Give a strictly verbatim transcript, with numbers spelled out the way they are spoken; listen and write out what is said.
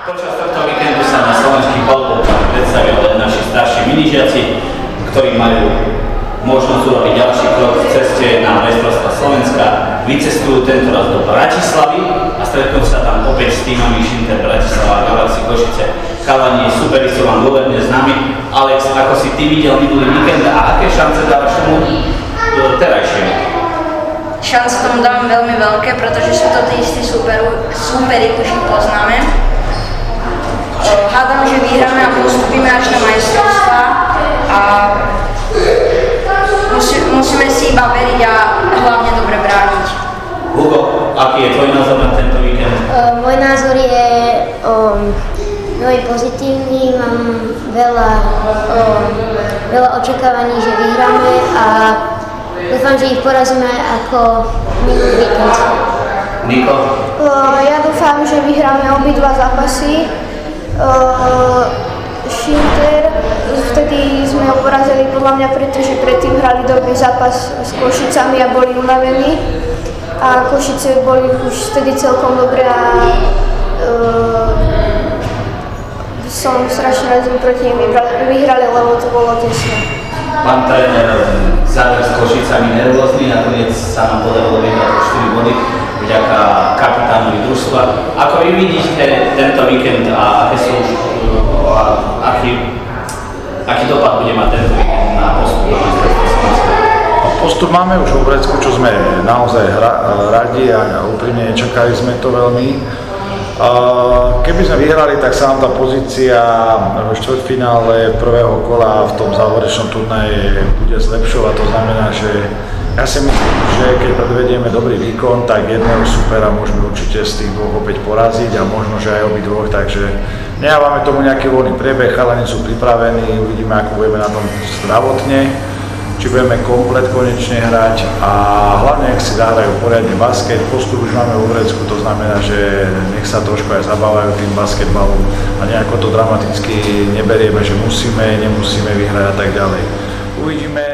Počas tohto víkendu sa na slovenských polpoukách predstavili len naši starší minižiaci, ktorí majú možnosť urobiť ďalší krok v ceste na majstrovstvá Slovenska. Vycestujú tento raz do Bratislavy a stretnú sa tam opäť s týmami Šinter Bratislava a Galaxy Košice. Chalani, superi sú vám dôverne známi. Alex, ako si ty videl minulý víkend a aké šance dávaš tomu terajšiemu? Šance tomu dávam veľmi veľké, pretože sú to tí istí súperi, ktorí poznáme. Hádam, že vyhráme a postupíme až na majstrovstvá a musí, musíme si iba veriť a hlavne dobre brániť. Hugo, aký je tvoj názor na tento víkend? Uh, môj názor je um, veľmi pozitívny, mám veľa, um, veľa očakávaní, že vyhráme a dúfam, že ich porazíme ako minulý víkend. Niko? Uh, ja dúfam, že vyhráme obidva zápasy. Uh, Šinter, vtedy sme ho porazili podľa mňa, pretože predtým hrali dobrý zápas s Košicami a boli unavení. A Košice boli už vtedy celkom dobré a uh, som strašne rád, že proti nim vyhrali, lebo to bolo tesné. Pán tréner, záver s Košicami nervózny, nakoniec sa nám podarilo vyhrať štyri body vďaka kapitánovi družstva. Ako vy vidíte tento víkend a aké sú, a aký, aký dopad bude mať tento víkend na postup na majstrovstvá Slovenska? Postup máme už v Obrecku, čo sme naozaj radi a úprimne nečakali sme to veľmi. Keby sme vyhrali, tak sa nám tá pozícia v štvrťfinále prvého kola v tom záverečnom turnaji bude zlepšovať. To znamená, že ja si myslím, že keď predvedieme dobrý výkon, tak jedného supera môžeme určite z tých dvoch opäť poraziť a možno, že aj obi dvoch, takže nedávame tomu nejaký voľný priebeh, chalani sú pripravení, uvidíme, ako budeme na tom zdravotne, či budeme komplet konečne hrať a hlavne, ak si zahrajú poriadne basket. Postup už máme v Obrecku, to znamená, že nech sa trošku aj zabávajú tým basketbalom a nejako to dramaticky neberieme, že musíme, nemusíme vyhrať a tak ďalej. Uvidíme.